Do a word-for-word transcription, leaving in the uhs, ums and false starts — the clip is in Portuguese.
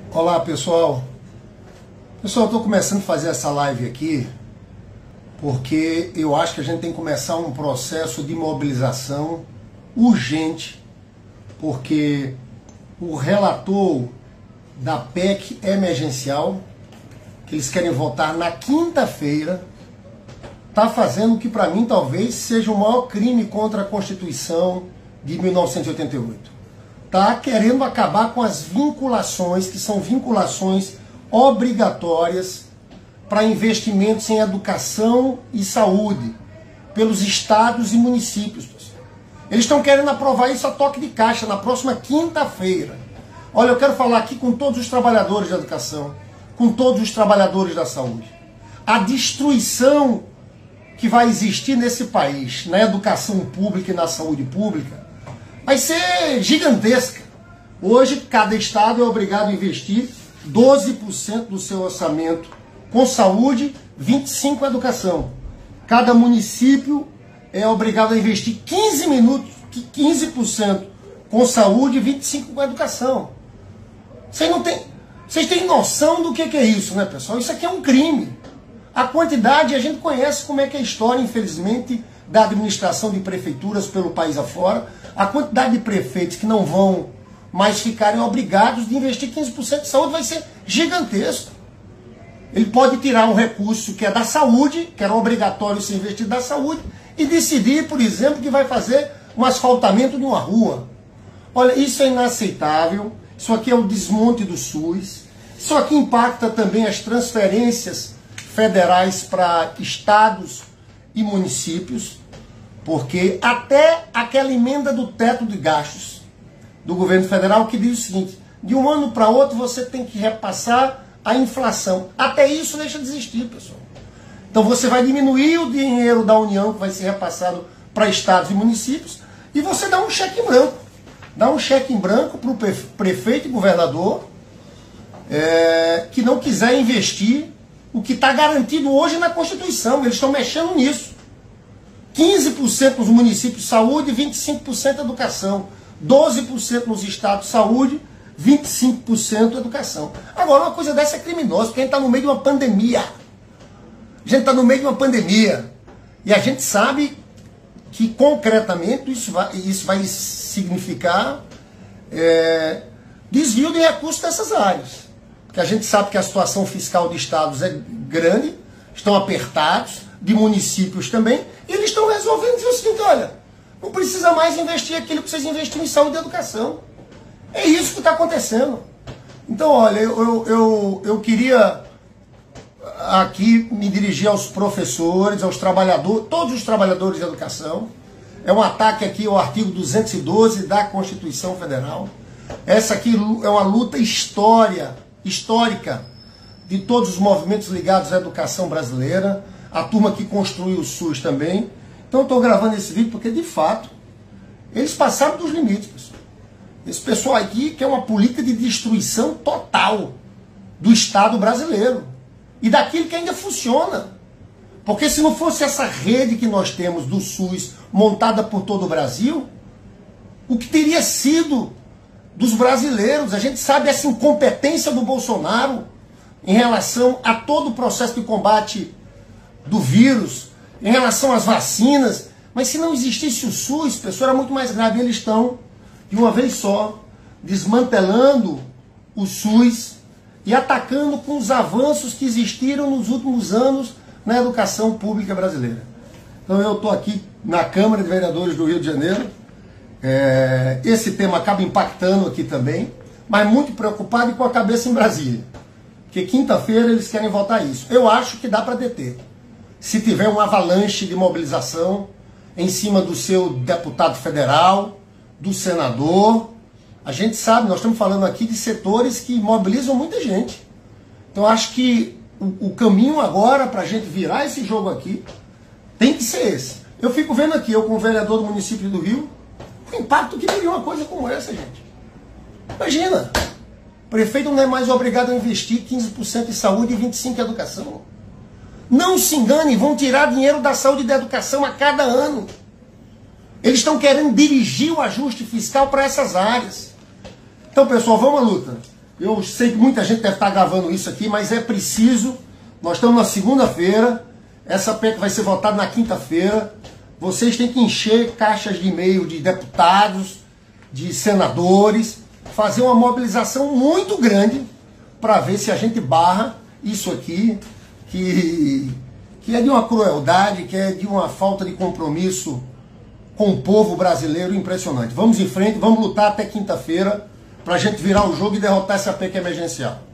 Olá pessoal, pessoal, eu estou começando a fazer essa live aqui porque eu acho que a gente tem que começar um processo de mobilização urgente, porque o relator da P E C emergencial, que eles querem votar na quinta-feira, está fazendo o que para mim talvez seja o maior crime contra a Constituição de mil novecentos e oitenta e oito. Está querendo acabar com as vinculações, que são vinculações obrigatórias para investimentos em educação e saúde, pelos estados e municípios. Eles estão querendo aprovar isso a toque de caixa na próxima quinta-feira. Olha, eu quero falar aqui com todos os trabalhadores da educação, com todos os trabalhadores da saúde. A destruição que vai existir nesse país, na educação pública e na saúde pública, vai ser gigantesca. Hoje, cada estado é obrigado a investir doze por cento do seu orçamento com saúde, vinte e cinco por cento com educação. Cada município é obrigado a investir quinze minutos, quinze por cento com saúde e vinte e cinco por cento com educação. Vocês não têm, vocês têm noção do que é isso, né, pessoal? Isso aqui é um crime. A quantidade, a gente conhece como é que é a história, infelizmente, da administração de prefeituras pelo país afora. A quantidade de prefeitos que não vão mais ficarem obrigados de investir quinze por cento de saúde vai ser gigantesco. Ele pode tirar um recurso que é da saúde, que era obrigatório ser investido da saúde, e decidir, por exemplo, que vai fazer um asfaltamento de uma rua. Olha, isso é inaceitável. Isso aqui é o desmonte do SUS. Isso aqui impacta também as transferências federais para estados e municípios, porque até aquela emenda do teto de gastos do governo federal que diz o seguinte: de um ano para outro você tem que repassar a inflação. Até isso deixa de existir, pessoal. Então você vai diminuir o dinheiro da União que vai ser repassado para estados e municípios e você dá um cheque em branco. Dá um cheque em branco para o prefeito e governador é, que não quiser investir o que está garantido hoje na Constituição. Eles estão mexendo nisso. quinze por cento nos municípios saúde, vinte e cinco por cento educação. doze por cento nos estados saúde, vinte e cinco por cento educação. Agora, uma coisa dessa é criminosa, porque a gente está no meio de uma pandemia. A gente está no meio de uma pandemia. E a gente sabe que, concretamente, isso vai, isso vai significar é, desvio de recursos dessas áreas. Porque a gente sabe que a situação fiscal de estados é grande, estão apertados, de municípios também, e eles estão resolvendo dizer o seguinte: olha, não precisa mais investir aquilo que vocês investiram em saúde e educação. É isso que está acontecendo. Então, olha, eu, eu, eu, eu queria aqui me dirigir aos professores, aos trabalhadores, todos os trabalhadores de educação. É um ataque aqui ao artigo duzentos e doze da Constituição Federal. Essa aqui é uma luta história, histórica de todos os movimentos ligados à educação brasileira, a turma que construiu o SUS também. Então eu estou gravando esse vídeo porque, de fato, eles passaram dos limites, pessoal. Esse pessoal aqui quer uma política de destruição total do Estado brasileiro e daquilo que ainda funciona. Porque se não fosse essa rede que nós temos do SUS montada por todo o Brasil, o que teria sido dos brasileiros? A gente sabe essa incompetência do Bolsonaro em relação a todo o processo de combate do vírus, em relação às vacinas. Mas se não existisse o SUS, pessoal, era muito mais grave. Eles estão, de uma vez só, desmantelando o SUS e atacando com os avanços que existiram nos últimos anos na educação pública brasileira. Então eu estou aqui na Câmara de Vereadores do Rio de Janeiro. É, esse tema acaba impactando aqui também, mas muito preocupado e com a cabeça em Brasília. Porque quinta-feira eles querem votar isso. Eu acho que dá para deter. Se tiver um avalanche de mobilização em cima do seu deputado federal, do senador. A gente sabe, nós estamos falando aqui de setores que mobilizam muita gente. Então acho que o, o caminho agora para a gente virar esse jogo aqui tem que ser esse. Eu fico vendo aqui, eu como vereador do município do Rio, o impacto que teria uma coisa como essa, gente. Imagina, o prefeito não é mais obrigado a investir quinze por cento em saúde e vinte e cinco por cento em educação. Não se engane, vão tirar dinheiro da saúde e da educação a cada ano. Eles estão querendo dirigir o ajuste fiscal para essas áreas. Então, pessoal, vamos à luta. Eu sei que muita gente deve estar gravando isso aqui, mas é preciso. Nós estamos na segunda-feira, essa P E C vai ser votada na quinta-feira. Vocês têm que encher caixas de e-mail de deputados, de senadores, fazer uma mobilização muito grande para ver se a gente barra isso aqui, que, que é de uma crueldade, que é de uma falta de compromisso com o povo brasileiro impressionante. Vamos em frente, vamos lutar até quinta-feira para a gente virar o jogo e derrotar essa P E C emergencial.